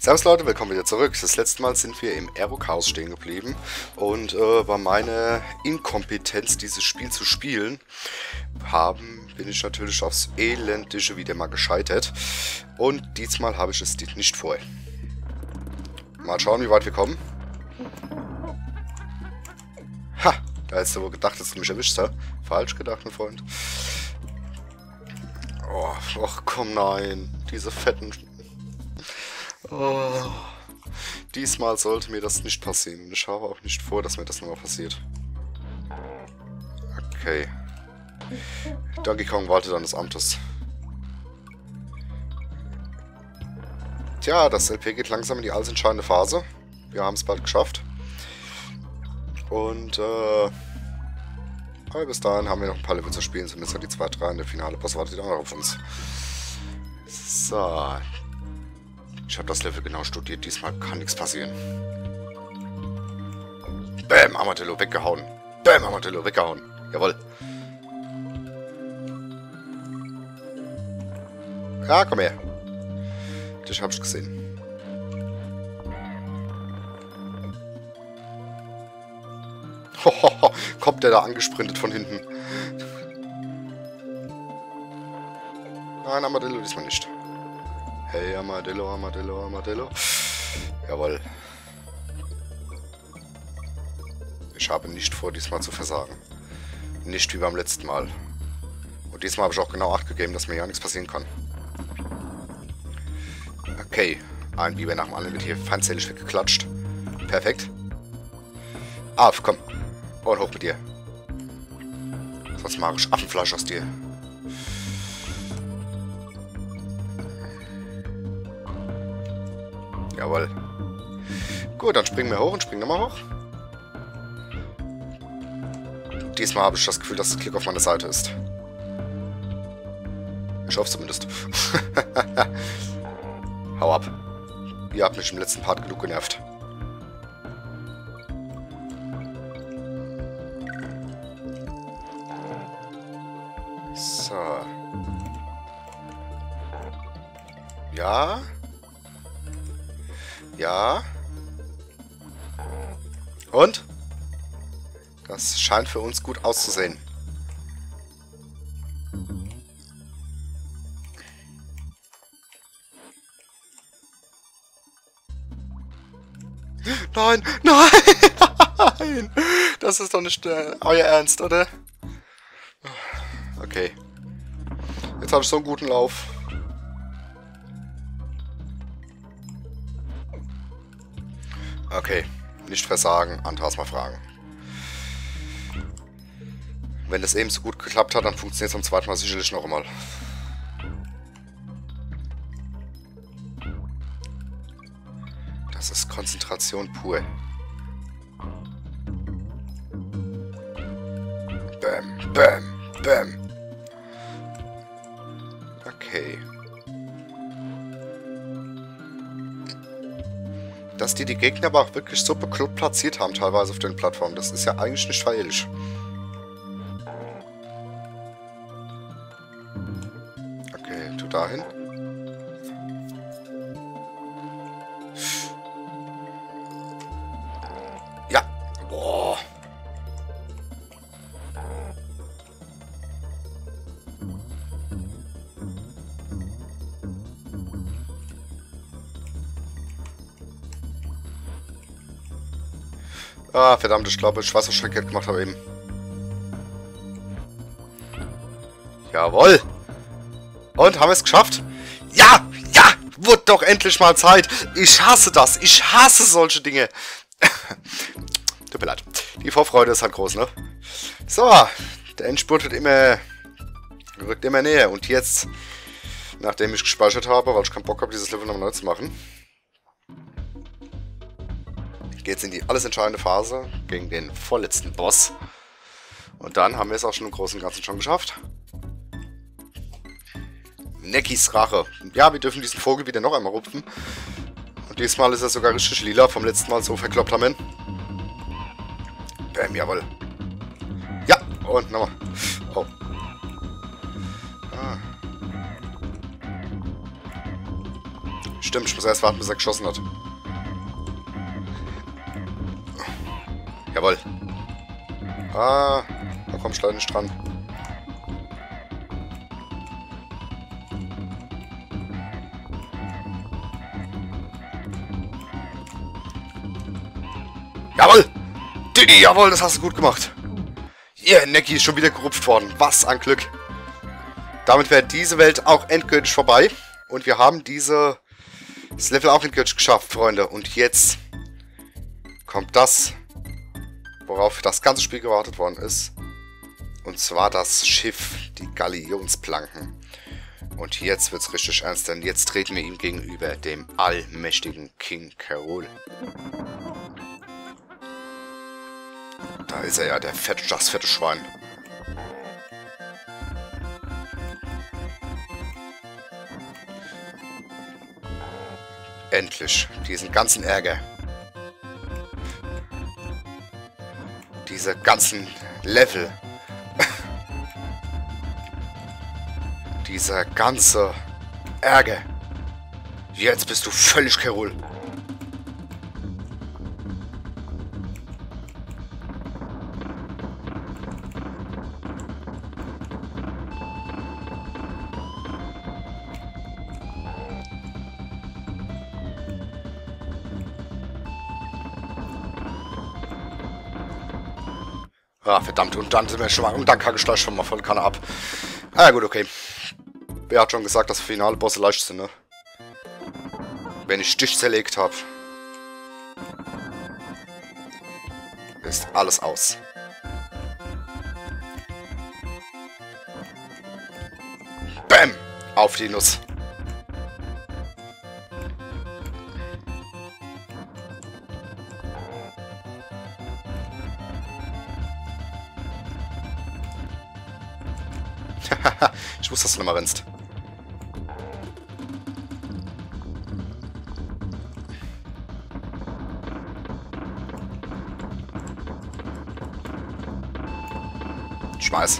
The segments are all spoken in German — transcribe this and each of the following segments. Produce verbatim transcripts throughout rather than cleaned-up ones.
Servus Leute, willkommen wieder zurück. Das letzte Mal sind wir im Aero-Chaos stehen geblieben und äh, bei meiner Inkompetenz, dieses Spiel zu spielen, haben, bin ich natürlich aufs Elendische wieder mal gescheitert. Und diesmal habe ich es nicht vor. Mal schauen, wie weit wir kommen. Ha, da hättest du wohl gedacht, dass du mich erwischt hast. Falsch gedacht, mein Freund. Oh, ach komm, nein. Diese fetten... Oh, diesmal sollte mir das nicht passieren. Und ich habe auch nicht vor, dass mir das nochmal passiert. Okay. Donkey Kong waltet an des Amtes. Tja, das L P geht langsam in die alles entscheidende Phase. Wir haben es bald geschafft. Und, äh... aber bis dahin haben wir noch ein paar Level zu spielen. Zumindest die zwei, drei in der finale Boss wartet auch noch auf uns. So... Ich habe das Level genau studiert, diesmal kann nichts passieren. Bäm, Armadillo, weggehauen. Bäm, Armadillo, weggehauen. Jawohl. Ja, komm her. Dich hab ich gesehen. Hohoho, kommt der da angesprintet von hinten. Nein, Armadillo diesmal nicht. Hey, Armadillo, Armadillo, Armadillo. Jawohl. Ich habe nicht vor, diesmal zu versagen. Nicht wie beim letzten Mal. Und diesmal habe ich auch genau Acht gegeben, dass mir ja nichts passieren kann. Okay. Ein Biber nach dem anderen wird hier feindselig weggeklatscht. Perfekt. Auf, komm. Und hoch mit dir. Sonst mache ich Affenfleisch aus dir. Jawohl. Gut, dann springen wir hoch und springen nochmal hoch. Diesmal habe ich das Gefühl, dass das Glück auf meiner Seite ist. Ich hoffe zumindest. Hau ab. Ihr habt mich im letzten Part genug genervt. So. Ja. Ja. Und? Das scheint für uns gut auszusehen. Nein, nein! Das ist doch nicht äh, euer Ernst, oder? Okay. Jetzt habe ich so einen guten Lauf. Okay, nicht versagen, Antas mal fragen. Wenn das eben so gut geklappt hat, dann funktioniert es beim zweiten Mal sicherlich noch einmal. Das ist Konzentration pur. Bäm, bäm, bäm. Okay. Dass die die Gegner aber auch wirklich so bekloppt platziert haben, teilweise auf den Plattformen. Das ist ja eigentlich nicht feierlich. Okay, tu dahin. Ja. Boah. Ah, verdammt, ich glaube, ich weiß, was ich verkehrt gemacht habe eben. Jawohl! Und, haben wir es geschafft? Ja! Ja! Wurde doch endlich mal Zeit! Ich hasse das! Ich hasse solche Dinge! Tut mir leid. Die Vorfreude ist halt groß, ne? So, der Endspurt wird immer... rückt immer näher. Und jetzt, nachdem ich gespeichert habe, weil ich keinen Bock habe, dieses Level nochmal neu zu machen, geht es in die alles entscheidende Phase gegen den vorletzten Boss. Und dann haben wir es auch schon im Großen und Ganzen schon geschafft. Neckis Rache. Ja, wir dürfen diesen Vogel wieder noch einmal rupfen. Und diesmal ist er sogar richtig lila. Vom letzten Mal so verkloppt haben. Bäm, jawohl. Ja, und nochmal. Oh. Ah. Stimmt, ich muss erst warten, bis er geschossen hat. Jawohl. Ah, da komm ich leider nicht dran. Jawohl! Diddy, jawohl, das hast du gut gemacht. Yeah, Necki ist schon wieder gerupft worden. Was ein Glück. Damit wäre diese Welt auch endgültig vorbei. Und wir haben diese, das Level auch endgültig geschafft, Freunde. Und jetzt kommt das, worauf das ganze Spiel gewartet worden ist. Und zwar das Schiff, die Galionsplanken. Und jetzt wird's richtig ernst, denn jetzt treten wir ihm gegenüber, dem allmächtigen King K. Rool. Da ist er ja, der fette, das fette Schwein. Endlich, diesen ganzen Ärger. Diese ganzen Level. Dieser ganze Ärger. Jetzt bist du völlig K. Rool. Ah, verdammt, und dann sind wir schon mal, und dann kacke ich gleich schon mal voll Kanne ab. Ah, gut, okay. Wer hat schon gesagt, dass finale Bosse leicht sind, ne? Wenn ich dich zerlegt habe, ist alles aus. Bäm! Auf die Nuss. Ich wusste, dass du nochmal rennst. Schmeiß.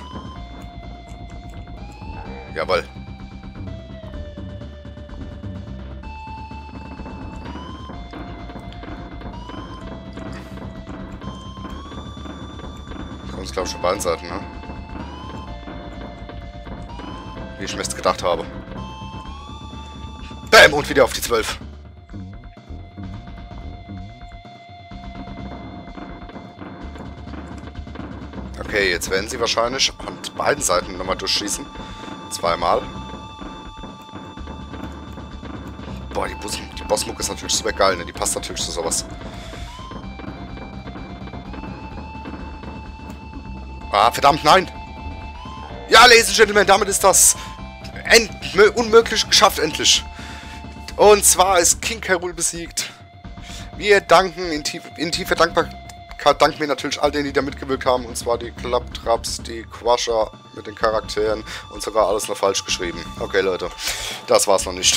Jawohl. Das kommt, glaube ich, von beiden Seiten, ne? Wie ich mir jetzt gedacht habe. Bam! Und wieder auf die zwölf. Okay, jetzt werden sie wahrscheinlich an beiden Seiten nochmal durchschießen. Zweimal. Boah, die, Bus die Bossmucke ist natürlich super geil, ne? Die passt natürlich zu sowas. Ah, verdammt, nein! Ja, Ladies and Gentlemen, damit ist das unmöglich geschafft, endlich. Und zwar ist King K. Rool besiegt. Wir danken in, tief in tiefer Dankbarkeit, danken wir natürlich all denen, die da mitgewirkt haben. Und zwar die Klapptraps, die Quasher mit den Charakteren und sogar alles noch falsch geschrieben. Okay, Leute, das war's noch nicht.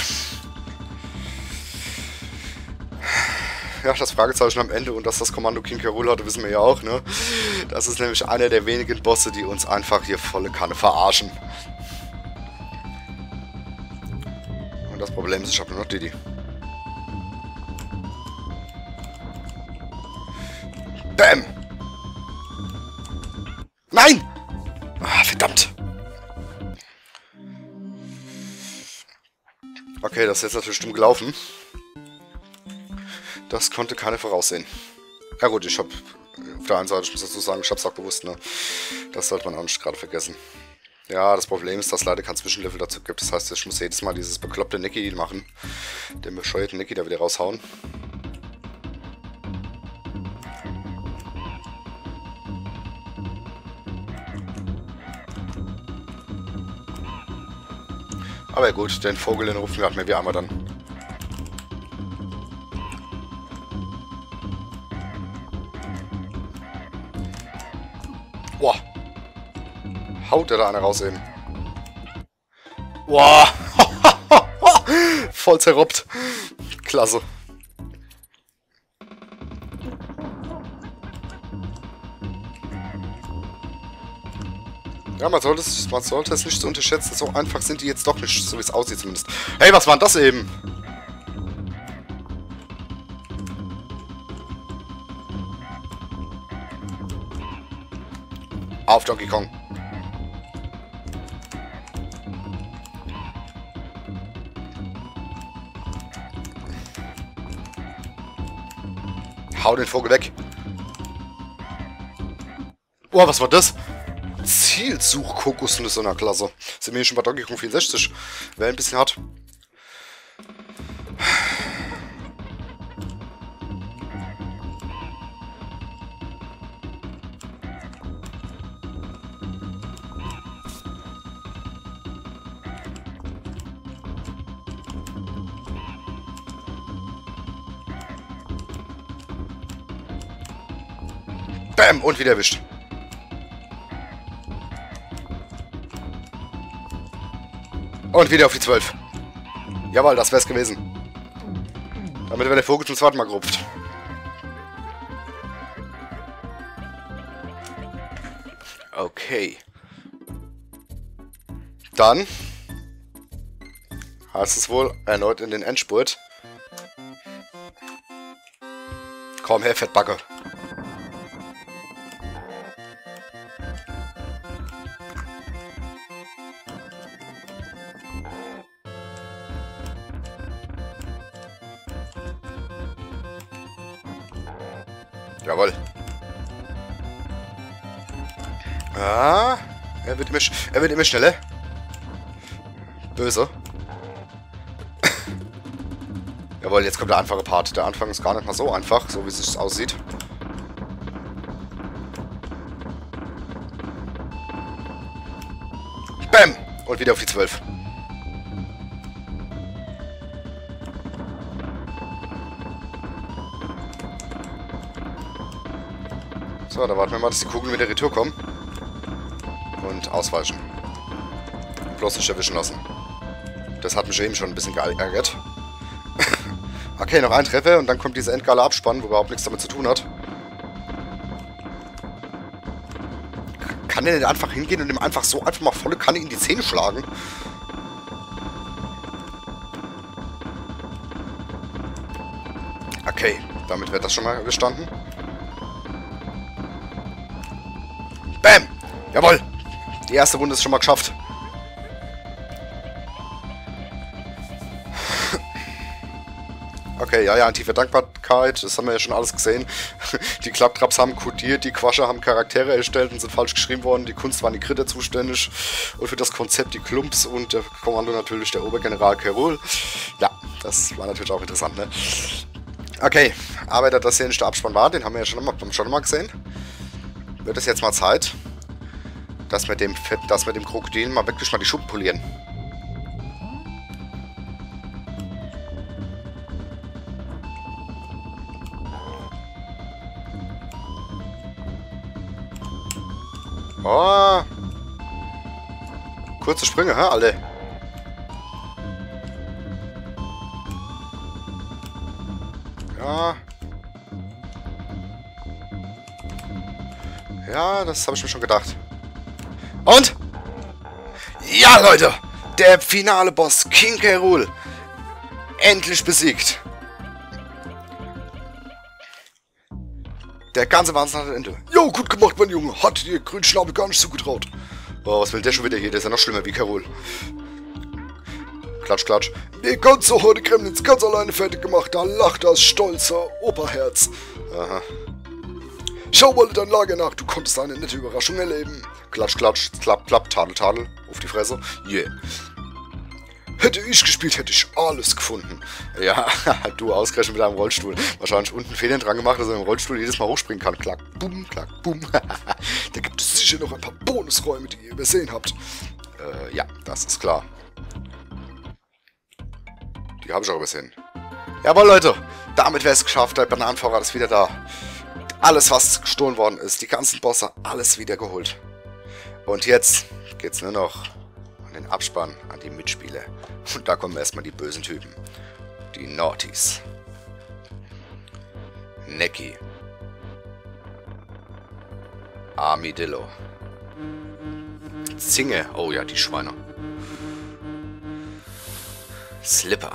Ja, das Fragezeichen am Ende und dass das Kommando King K. Rool hatte, wissen wir ja auch, ne? Das ist nämlich einer der wenigen Bosse, die uns einfach hier volle Kanne verarschen. Und das Problem ist, ich habe nur noch Diddy. Bam! Nein! Ah, verdammt! Okay, das ist jetzt natürlich dumm gelaufen. Das konnte keiner voraussehen. Ja gut, ich hab auf der einen Seite, ich muss dazu sagen, ich hab's auch gewusst, ne? Das sollte man auch nicht gerade vergessen. Ja, das Problem ist, dass es leider kein Zwischenlevel dazu gibt. Das heißt, ich muss jedes Mal dieses bekloppte Necki machen. Den bescheuerten Necki da wieder raushauen. Aber gut, den Vogel, den rufen wir halt mehr wie einmal dann. Boah. Haut der da eine raus eben. Boah. Voll zerruppt. Klasse. Ja, man sollte, es, man sollte es nicht so unterschätzen. So einfach sind die jetzt doch nicht, so wie es aussieht zumindest. Hey, was war denn das eben? Auf Donkey Kong. Hau den Vogel weg. Oh, was war das? Zielsuch-Kokosnuss in der Klasse. Sind wir hier schon bei Donkey Kong vierundsechzig. Wäre ein bisschen hart. Bam! Und wieder erwischt. Und wieder auf die zwölf. Jawohl, das wär's gewesen. Damit wäre der Vogel zum zweiten Mal gerupft. Okay. Dann heißt es wohl erneut in den Endspurt. Komm her, Fettbacke. Jawohl. Ah, er wird immer, er wird immer schneller. Böse. Jawohl, jetzt kommt der einfache Part. Der Anfang ist gar nicht mal so einfach, so wie es sich aussieht. Bam! Und wieder auf die zwölf. So, da warten wir mal, dass die Kugeln wieder retour kommen. Und ausweichen. Bloß nicht erwischen lassen. Das hat mich eben schon ein bisschen geärgert. Okay, noch ein Treffer und dann kommt dieser endgeile Abspann, wo überhaupt nichts damit zu tun hat. Kann der nicht einfach hingehen und ihm einfach so einfach mal volle Kanne in die Zähne schlagen? Okay, damit wird das schon mal gestanden. Bam! Jawohl! Die erste Runde ist schon mal geschafft. Okay, ja, ja, tiefe Dankbarkeit, das haben wir ja schon alles gesehen. Die Klapptraps haben kodiert, die Quascher haben Charaktere erstellt und sind falsch geschrieben worden. Die Kunst waren die Kritter zuständig und für das Konzept die Klumps und der Kommando natürlich der Obergeneral Kerul. Ja, das war natürlich auch interessant, ne? Okay, aber da das hier nicht der Abspann war, den haben wir ja schon mal, schon mal gesehen, wird es jetzt mal Zeit, dass wir dem Fett, dass wir dem Krokodil mal wirklich mal die Schuppen polieren. Oh. Kurze Sprünge, hä, alle. Ja. Ja, das habe ich mir schon gedacht. Und? Ja, Leute! Der finale Boss, King K. Rool. Endlich besiegt. Der ganze Wahnsinn hat ein Ende. Jo, gut gemacht, mein Junge. Hat dir Grünschnabel gar nicht zugetraut. Oh, was will der schon wieder hier? Der ist ja noch schlimmer wie K. Rool. Klatsch, klatsch. Die ganze Horde Gremlins ganz alleine fertig gemacht. Da lacht das stolze Operherz. Aha. Schau mal dein Lager nach. Du konntest eine nette Überraschung erleben. Klatsch, klatsch, klapp, klapp, tadel, tadel. Auf die Fresse. Yeah. Hätte ich gespielt, hätte ich alles gefunden. Ja, du ausgerechnet mit deinem Rollstuhl. Wahrscheinlich unten Federn dran gemacht, dass er im Rollstuhl jedes Mal hochspringen kann. Klack, bumm, klack, bumm. Da gibt es sicher noch ein paar Bonusräume, die ihr übersehen habt. Äh, ja, das ist klar. Die habe ich auch übersehen. Jawohl, Leute. Damit wäre es geschafft. Der Bananenvorrat ist wieder da. Alles, was gestohlen worden ist. Die ganzen Bosse, alles wieder geholt. Und jetzt geht's nur noch an den Abspann, an die Mitspieler. Und da kommen erstmal die bösen Typen. Die Naughties. Necky. Armadillo. Zinge. Oh ja, die Schweine. Slipper.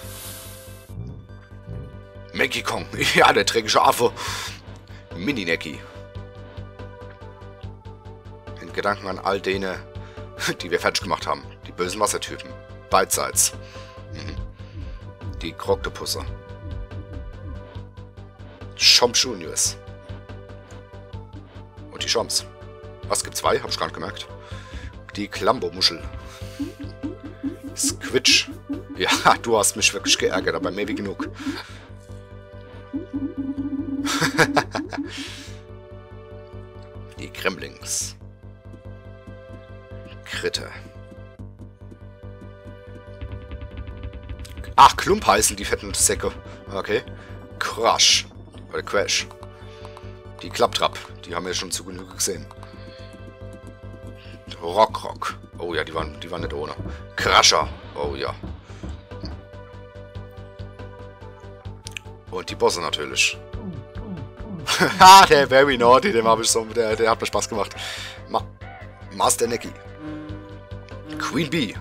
Donkey Kong. Ja, der trägische Affe. Mini-Necky. Gedanken an all denen, die wir fertig gemacht haben. Die bösen Wassertypen. Beidseits. Mhm. Die Kroktopusse. Chomp Juniors. Und die Chomps. Was gibt zwei? Hab ich gar nicht gemerkt. Die Klambo-Muschel. Squitch. Ja, du hast mich wirklich geärgert, aber mehr wie genug. Die Kremlings. Kritte. Ach, Klump heißen die fetten Säcke. Okay. Crash. Oder Crash. Die Klapptrapp. Die haben wir schon zu Genüge gesehen. Rock Rock. Oh ja, die waren, die waren nicht ohne. Crusher. Oh ja. Und die Bosse natürlich. Ha, der Very Naughty, dem habe ich so, der, der hat mir Spaß gemacht. Ma Master Necki. Queen Bee.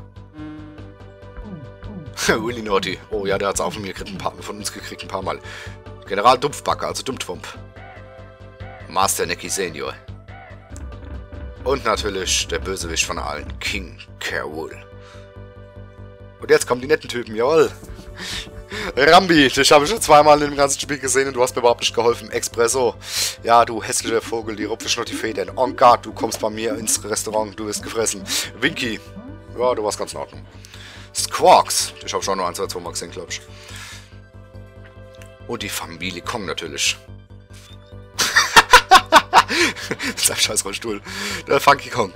Willy Naughty. Oh ja, der hat es auch von mir gekriegt, ein paar, von uns gekriegt ein paar Mal. General Dumpfbacke, also Dumpfwump. Master Necki Senior. Und natürlich der Bösewicht von allen, King Carol. Und jetzt kommen die netten Typen, jawohl. Rambi, dich habe ich schon zweimal in dem ganzen Spiel gesehen und du hast mir überhaupt nicht geholfen. Expresso. Ja, du hässlicher Vogel, die rupfe noch die Federn. En garde, du kommst bei mir ins Restaurant, du wirst gefressen. Winky. Ja, du warst ganz in Ordnung. Squawks. Ich habe schon noch ein, zwei, zwei Mal gesehen, glaube ich. Und die Familie Kong natürlich. Das ist ein scheiß Rollstuhl. Der Funky Kong.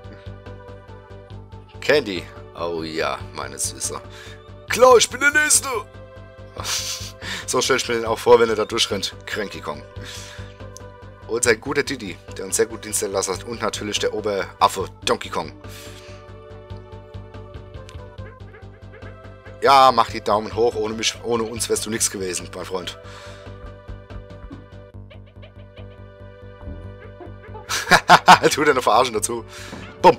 Candy. Oh ja, meine Süße. Klar, ich bin der Nächste. So stelle ich mir den auch vor, wenn er da durchrennt. Cranky Kong. Und sein guter Didi, der uns sehr gut Dienst erlassen hat. Und natürlich der Oberaffe Donkey Kong. Ja, mach die Daumen hoch. Ohne mich, ohne uns wärst du nichts gewesen, mein Freund. Tu dir eine Verarschung dazu. Bumm.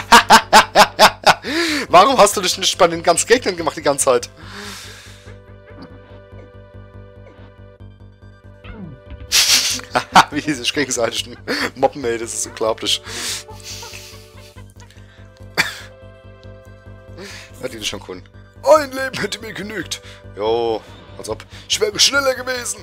Warum hast du dich nicht bei den ganzen Gegnern gemacht die ganze Zeit? Wie die sich gegenseitig mobben, ey, das ist unglaublich. Hat die das schon gefunden? Ein Leben hätte mir genügt. Jo, als ob. Ich wäre schneller gewesen.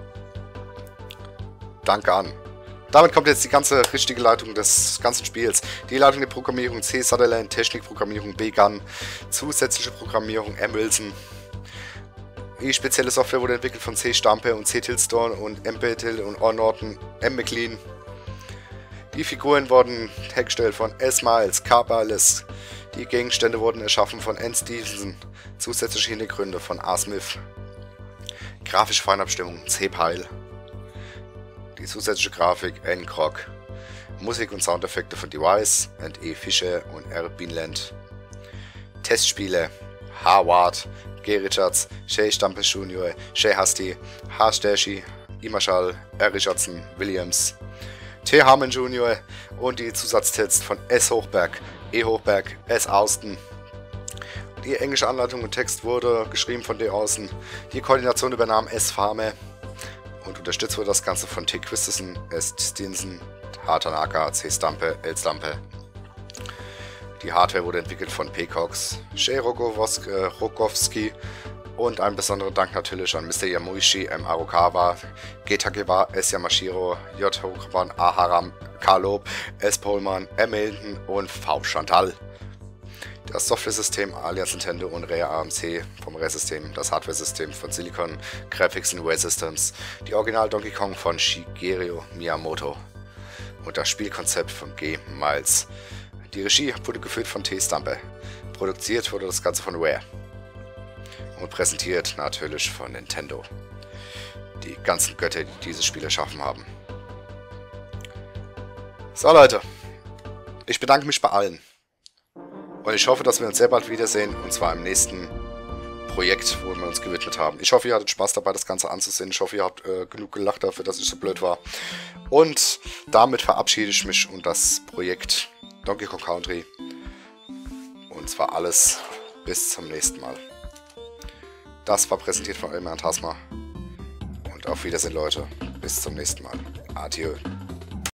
Danke an. Damit kommt jetzt die ganze richtige Leitung des ganzen Spiels. Die Leitung der Programmierung C. Sutherland, Technikprogrammierung B. Gunn, zusätzliche Programmierung M. Wilson. Die spezielle Software wurde entwickelt von C. Stamper und C. Tilstone und M. Bethel und O. Norton, M. McLean. Die Figuren wurden hergestellt von S. Miles, K. Barles. Die Gegenstände wurden erschaffen von N. Stevenson. Zusätzliche Hintergründe von A. Smith. Grafische Feinabstimmung C. Pyle. Die zusätzliche Grafik N. Krog. Musik und Soundeffekte von Device und E. Fischer und R. Beanland. Testspiele H. Ward, G. Richards, Shay Stamper Junior, Shay Hasty, H. Stashy, I. Marshall, R. Richardson, Williams, T. Harmon Junior und die Zusatztext von S. Hochberg, E. Hochberg, S. Austin. Die englische Anleitung und Text wurde geschrieben von D. Austin. Die Koordination übernahm S. Farmer. Und unterstützt wurde das Ganze von T. Christensen, S. Stinson, H. Tanaka, C. Stamper, L. Stamper. Die Hardware wurde entwickelt von P. Cox, Shay Rogowski und ein besonderer Dank natürlich an Mister Yamuishi, M. Arukawa, G. Takeba, S. Yamashiro, J. Hokuban, A. Haram, K. Lob, S. Pohlmann, M. Milton und V. Chantal. Das Software-System alias Nintendo und Rare A M C vom Rare-System, das Hardware-System von Silicon Graphics and Rare Systems, die Original Donkey Kong von Shigeru Miyamoto und das Spielkonzept von G. Miles. Die Regie wurde geführt von T. Stamper. Produziert wurde das Ganze von Rare. Und präsentiert natürlich von Nintendo. Die ganzen Götter, die dieses Spiel erschaffen haben. So Leute, ich bedanke mich bei allen. Und ich hoffe, dass wir uns sehr bald wiedersehen, und zwar im nächsten Projekt, wo wir uns gewidmet haben. Ich hoffe, ihr hattet Spaß dabei, das Ganze anzusehen. Ich hoffe, ihr habt äh, genug gelacht dafür, dass ich so blöd war. Und damit verabschiede ich mich und das Projekt Donkey Kong Country. Und zwar alles bis zum nächsten Mal. Das war präsentiert von Elmer und Tasma. Und auf Wiedersehen, Leute. Bis zum nächsten Mal. Adieu.